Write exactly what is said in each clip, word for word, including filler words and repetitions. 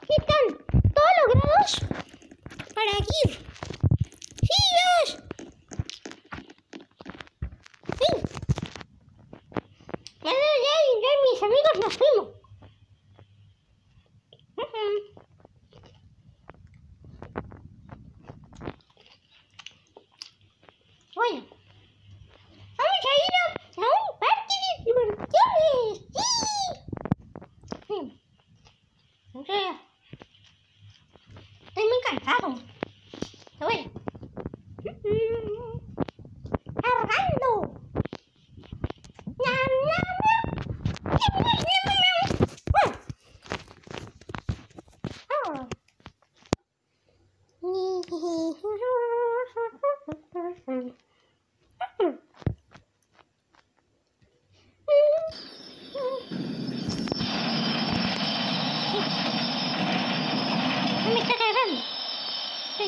aquí están todos los grados para aquí. ¡Sí, Dios! ¡Sí! Ya, ya, ya mis amigos nos fuimos. Uh-huh. Bueno, vamos a ir a, a un parque de diversiones. ¡Sí! Sí. No sé. Estoy muy cansado. Pero bueno. Uh-huh. ¡Cargando! ¡Nam, nam, nam! ¡Nam, nam, nam, nam! ¡Oh! No me está cargando. Sí.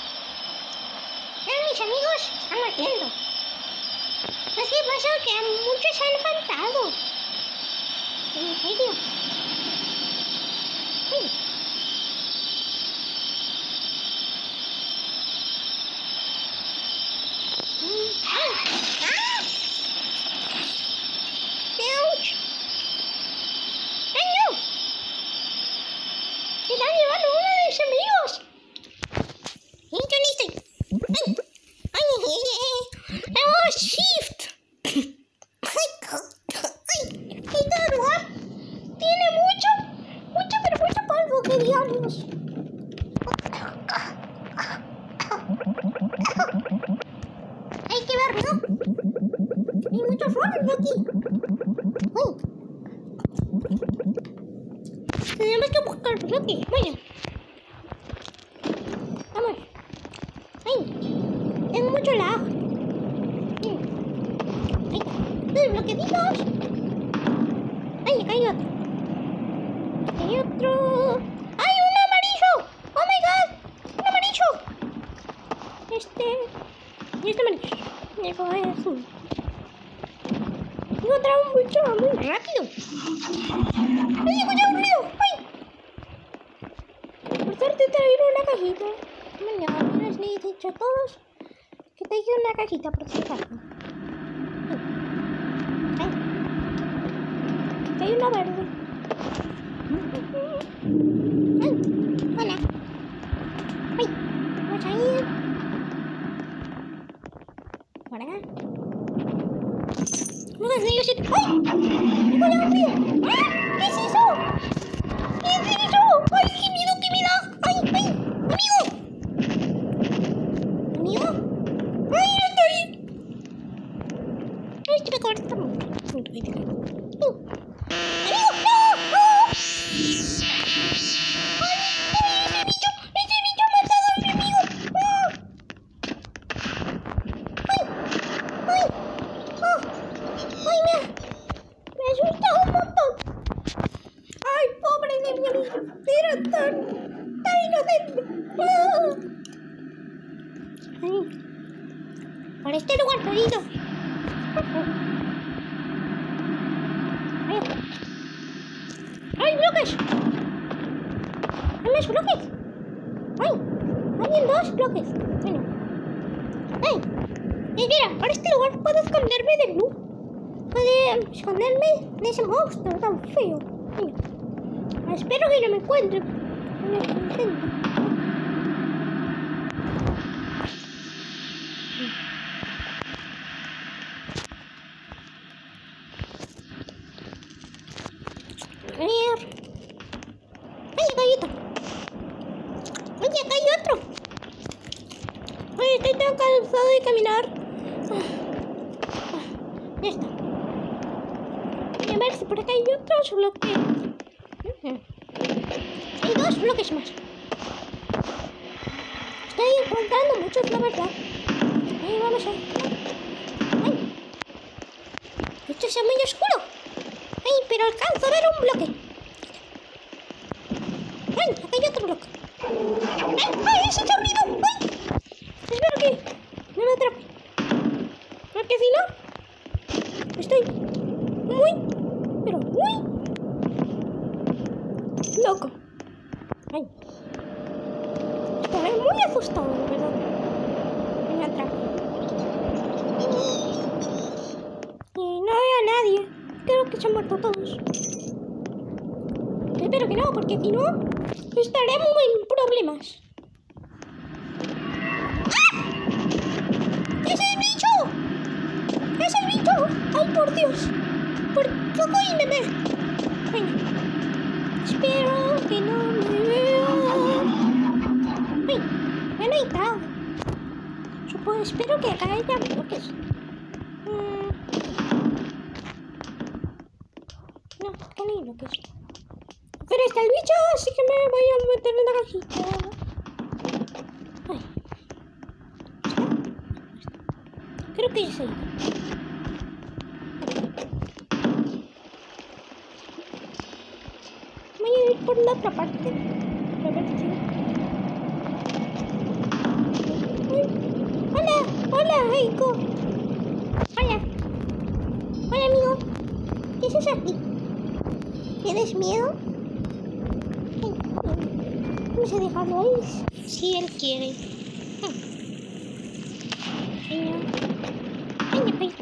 Mis amigos están haciendo. Es que pasa que muchos han faltado. ¿En serio? Sí. ¡Ah! ¡Ouch! ¡Daño! ¡Se están llevando uno de mis amigos! ¡Y yo listo! ¡Ay! ¡Ay, ay, ay! ay. ¡Oh, shift! ¡Ay! ¡Este lugar tiene mucho, mucho, pero mucho polvo! ¡Qué diablos! Hay que ver, ¿no? Hay muchos flores aquí. ¡Uy! Tenemos que buscar bloques. Bueno. Vamos. ¡Ay! Tengo mucho lag. ¡Ay! ¡Ay! ¡Bloquecitos! ¡Ay! Acá hay otro. Acá hay otro. ¡Ay! ¡Un amarillo! ¡Oh my god! ¡Un amarillo! Este. Y este amarillo. Y el color azul. Encontraba un bicho muy rápido. ¡Ay! ¡Escuché un ruido! ¡Ay! Por suerte trajeron una cajita. Mañana les he dicho a todos que traigan una cajita por si acaso. ¡Ay! Aquí hay una verde. ¡Ay! ¡Hola! ¡Ay! Vamos a ir por acá. No sé si yo sé. ¡Ay! ¡Me voy a abrir! ¡Ah! ¿Qué es eso? ¿Qué es eso? ¡Ay, qué miedo que me da! ¡Ay, ay! ¡Amigo! ¿Amigo? ¡Ay, no estoy! ¡Ay, este me corta mucho! ¡Amigo! ¡No! ¡No! ¡Ay, ese bicho! ¡Ese bicho ha matado a mi amigo! ¡Oh! ¡Ay! ¡Ay! ¡Oh! ¡Ay, me, me asusta un montón! ¡Ay, pobre de mi amigo! ¡Era tan, tan inocente! ¡Oh! ¡Ay! Por este lugar perdido. ¡Ay! ¡Ay, bloques! ¡Hay más bloques! ¡Ay! ¡Hay dos bloques! Bueno. ¡Ay! Y mira, por este lugar puedo esconderme del luz. Puedo esconderme de ese monstruo tan feo. Mira. Espero que no me encuentre. No me encuentre. A ver. ¡Ay, acá hay otro! ¡Ay, acá hay otro! ¡Ay, estoy tan cansado de caminar! Ah, ah, ya está. Voy a ver si por acá hay otros bloques. Uh-huh. Hay dos bloques más. Estoy encontrando muchos, la verdad. Ahí vamos a ver. ¡Ay! Esto es muy oscuro. ¡Ay, pero alcanzo a ver un bloque! ¡Ay, acá hay otro bloque! ¡Ay, ay, ese chorrido! ¡Ay! Espero que no me atrape. Porque si no, estoy muy, pero muy loco. Ay. Estoy muy asustado, la verdad. Me atrapó. Y no veo a nadie. Creo que se han muerto todos. Espero que no, porque si no, estaremos en problemas. ¡Ah! ¡Es el bicho! ¡Es el bicho! ¡Ay, por Dios! Por poco y me ve. Venga. Espero que no me vea. Uy, me han entrado. Supongo, espero que acá haya bloques. Mm. No, acá no hay bloques. Pero está el bicho, así que me voy a meter en la cajita. Ay. ¿Está? Creo que ya se ha ido. Voy a ir por la otra parte. A ver si... Ay. Hola, hola, Heiko. Hola. Hola, amigo. ¿Qué haces aquí? ¿Tienes miedo? Vamos a dejarlo ahí si él quiere. Venga. Venga, venga.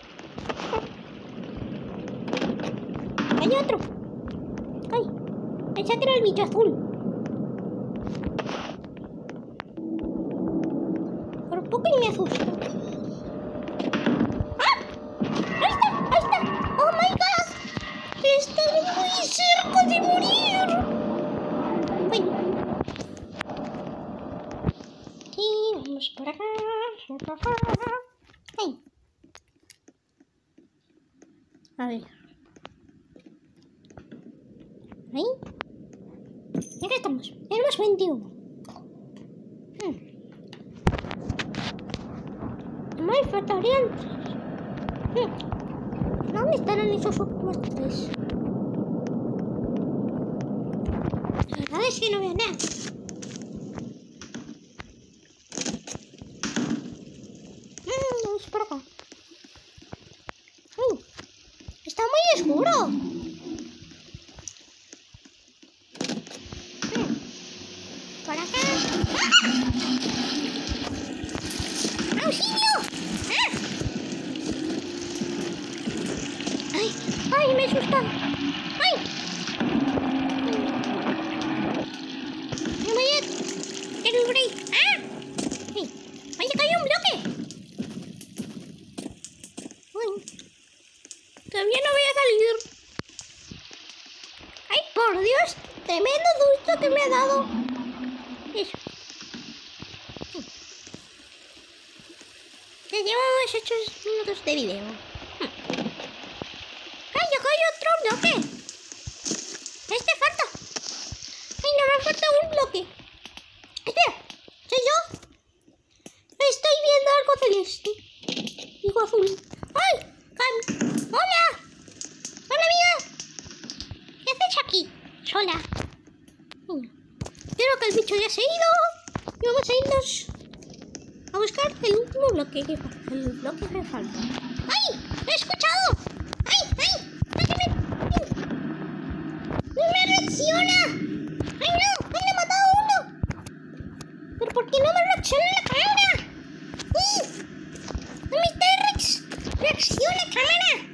Hay otro. Ay, pensé que era el bicho azul. Por poco y me asusta. ¡Ah! ¡Ahí está! ¡Ahí está! ¡Oh my god! ¡Estoy muy cerca de morir! Bueno. Y vamos por acá. Ay. A ver. Ahí. Y acá estamos. Tenemos veintiuno. Hmm. No hay faltarían tres. Hmm. ¿Dónde estarán esos últimos tres? La verdad es que no veo nada. Mm, vamos por acá. Uy, está muy oscuro. Mm, por acá. ¡Ah! ¡Auxilio! ¡Ah! ¡Ay! ¡Ay! Me he asustado. ¡Ay! ¡No me voy a... ¡Quiero ir ahí! ¡Ah! ¡Ay! ¡Ay! ¡Se cayó un bloque! ¡Uy! Todavía no voy a salir. ¡Ay, por Dios! Tremendo susto que me ha dado. Eso. Ya llevamos ocho minutos de video. ¡Ay, acá hay otro bloque! Este falta. ¡Ay, no me falta un bloque! Espera, ¿soy yo? Estoy viendo algo celeste. Digo azul. ¡Ay! Can... ¡Hola! ¡Hola, amiga! ¿Qué haces aquí? Sola. Creo que el bicho ya se ha ido. Y vamos a irnos a buscar el último bloque que falta. El bloque que falta. ¡Ay! ¡Lo he escuchado! ¡Ay! ¡Ay! ¡Ay! ¡Me... ¡No me reacciona! ¡Ay, no! ¡Ay, le he matado a uno! ¿Pero por qué no me reacciona la cámara? ¡Sí! ¡No me está reacciona cámara!